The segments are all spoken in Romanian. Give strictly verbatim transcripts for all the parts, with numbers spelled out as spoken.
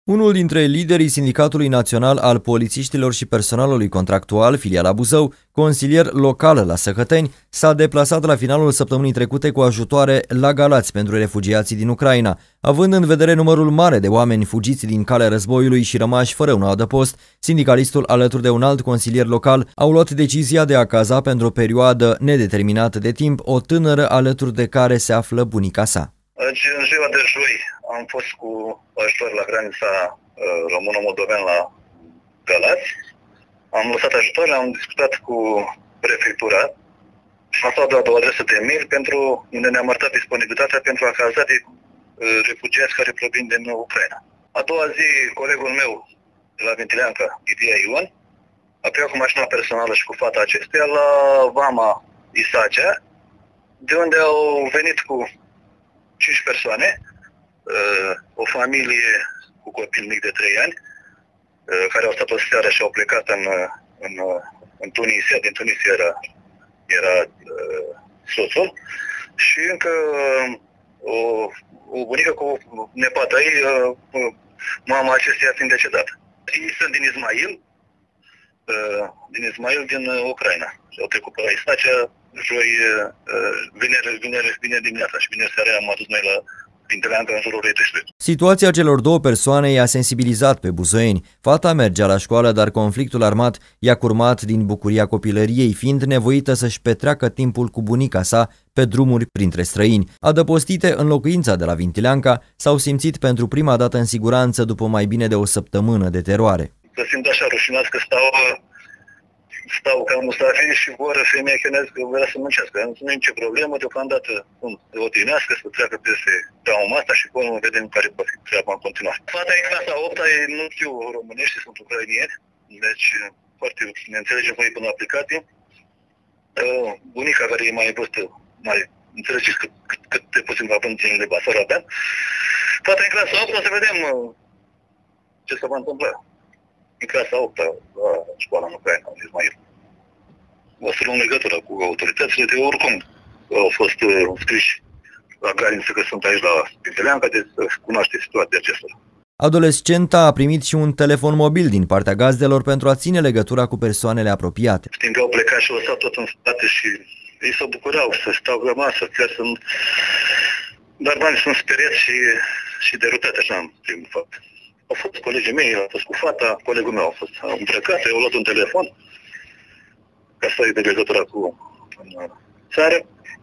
Unul dintre liderii Sindicatului Național al Polițiștilor și Personalului Contractual, filiala Buzău, consilier local la Săhăteni, s-a deplasat la finalul săptămânii trecute cu ajutoare la Galați pentru refugiații din Ucraina. Având în vedere numărul mare de oameni fugiți din calea războiului și rămași fără un adăpost, sindicalistul alături de un alt consilier local au luat decizia de a caza pentru o perioadă nedeterminată de timp o tânără alături de care se află bunica sa. În ziua de joi am fost cu ajutor la granița uh, româno-moldovean la Galați. Am lăsat ajutoare, am discutat cu prefectura și am dat o adresă de mail pentru unde ne-am arătat disponibilitatea pentru a caza de uh, refugiați care provin din Ucraina. A doua zi, colegul meu de la Vintileanca, Idia Ion, a plecat cu mașina personală și cu fata acesteia la Vama Isacea, de unde au venit cu cinci persoane, o familie cu copil mic de trei ani, care au stat o seară și au plecat în, în, în Tunisia, din Tunisia era, era soțul, și încă o, o bunică cu nepoata ei, mama acesteia fiind decedată. Ei sunt din Ismail, din Ismail, din Ucraina. Și au trecut pe la Isacea, joi, vineri, vineri, vineri dimineața și vineri seara am adus noi la Vintileanca în jurul treisprezece. Situația celor două persoane i-a sensibilizat pe buzoieni. Fata mergea la școală, dar conflictul armat i-a curmat din bucuria copilăriei, fiind nevoită să-și petreacă timpul cu bunica sa pe drumuri printre străini. Adăpostite în locuința de la Vintileanca, s-au simțit pentru prima dată în siguranță după mai bine de o săptămână de teroare. Să simt așa rușinați că stau, stau ca musafiri și vor femeia chineză că vrea să muncească. Nu e nicio problemă, deocamdată cum se odinească, să treacă peste trauma asta și până vedem care poate fi treaba în continuare. Fata e clasa a opta, ei nu știu românești, sunt ucrainieni, deci foarte ne înțelegem voi până la aplicație. Bunica care e mai vârstă, mai înțelegeți cât, cât, cât de puțin va până din limba sărabean. Fata e clasa a opta, să vedem ce se va întâmpla. În clasa a opta la școala în Ucraina, în Ismail. O să luăm legătură cu autoritățile, de oricum au fost uh, scriși la graniță că sunt aici la Vintileanca, de să cunoaște situația acestora. Adolescenta a primit și un telefon mobil din partea gazdelor pentru a ține legătura cu persoanele apropiate. Știm că au plecat și au lăsat tot în spate și ei se bucurau să stau rămasă, chiar sunt... Dar banii sunt speriați și, și derutați așa în primul fapt. Au fost colegii mei, au fost cu fata, colegul meu a fost îmbrăcat, i-au luat un telefon ca să de legătura cu țară,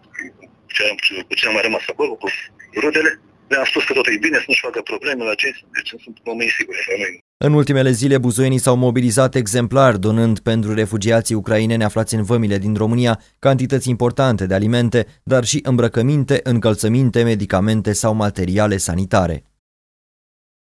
cu ce am mai rămas acolo, cu rudele. Le-am spus că totul e bine, să nu-și facă probleme la cei, deci sunt oameni siguri. În ultimele zile, buzoienii s-au mobilizat exemplar, donând pentru refugiații ucraineni aflați în vămile din România cantități importante de alimente, dar și îmbrăcăminte, încălțăminte, medicamente sau materiale sanitare.